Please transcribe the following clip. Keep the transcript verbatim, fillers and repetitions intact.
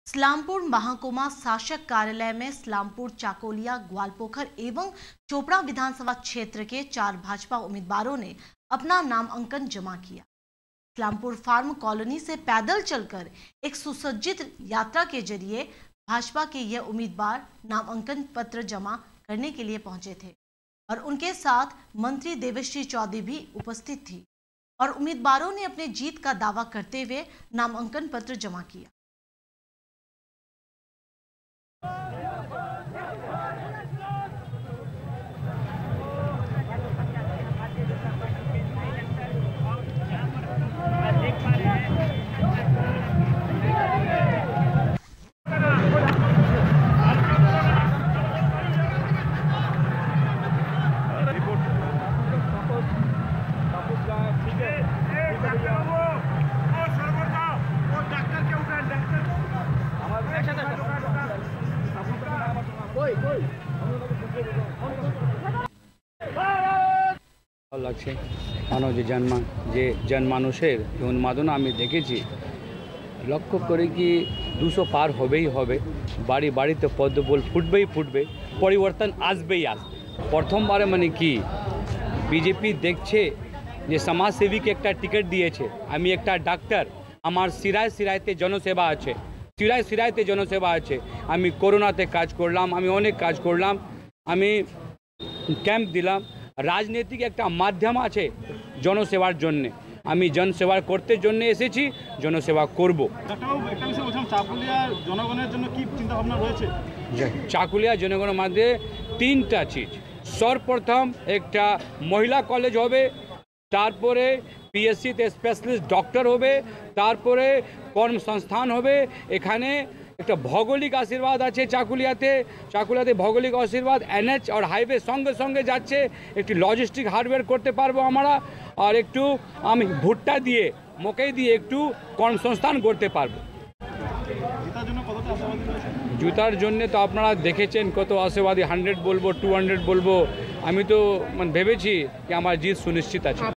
इस्लामपुर महाकुमा शासक कार्यालय में इस्लामपुर, चाकोलिया, ग्वालपोखर एवं चोपड़ा विधानसभा क्षेत्र के चार भाजपा उम्मीदवारों ने अपना नामांकन जमा किया। इस्लामपुर फार्म कॉलोनी से पैदल चलकर एक सुसज्जित यात्रा के जरिए भाजपा के ये उम्मीदवार नामांकन पत्र जमा करने के लिए पहुंचे थे और उनके साथ मंत्री देवश्री चौधरी भी उपस्थित थी और उम्मीदवारों ने अपने जीत का दावा करते हुए नामांकन पत्र जमा किया। লাগছে মানব যে জন্ম যে জনমানুষের উন্মাদনা আমি দেখেছি, লক্ষ্য করে কি দুশো পার হবেই হবে, বাড়ি বাড়িতে পদ্মফুল ফুটবেই ফুটবে, পরিবর্তন আসবেই আসবে। প্রথমবারে মানে কি বিজেপি দেখছে যে সমাজসেবীকে একটা টিকিট দিয়েছে, আমি একটা ডাক্তার, আমার সিরায় সিরাইতে জনসেবা আছে, সিরায় সিরাইতে জনসেবা আছে, আমি করোনাতে কাজ করলাম, আমি অনেক কাজ করলাম, আমি ক্যাম্প দিলাম। রাজনৈতিক একটা মাধ্যম আছে জনসেবার জন্য, আমি জনসেবা করতে জন্য এসেছি, জনসেবা করব। জনগণের জন্য কি চিন্তা ভাবনা রয়েছে? চাকুলিয়া জনগণের মধ্যে তিনটা চিজ, সর্বপ্রথম একটা মহিলা কলেজ হবে, তারপরে পিএসসিতে স্পেশালিস্ট ডক্টর হবে, তারপরে কর্মসংস্থান হবে। এখানে একটা ভৌগোলিক আশীর্বাদ আছে চাকুলিয়াতে, চাকুলিয়াতে ভৌগোলিক আশীর্বাদ, এনএচ আর হাইওয়ে সঙ্গে সঙ্গে যাচ্ছে, একটি লজিস্টিক হার্ডওয়্যার করতে পারবো আমরা, আর একটু আমি ভুট্টা দিয়ে মকই দিয়ে একটু কর্মসংস্থান করতে পারবো। জুতার জন্য তো আপনারা দেখেছেন কত আশাবাদী, হান্ড্রেড বলবো, টু হান্ড্রেড বলবো, আমি তো মানে ভেবেছি কি আমার জিত সুনিশ্চিত আছে।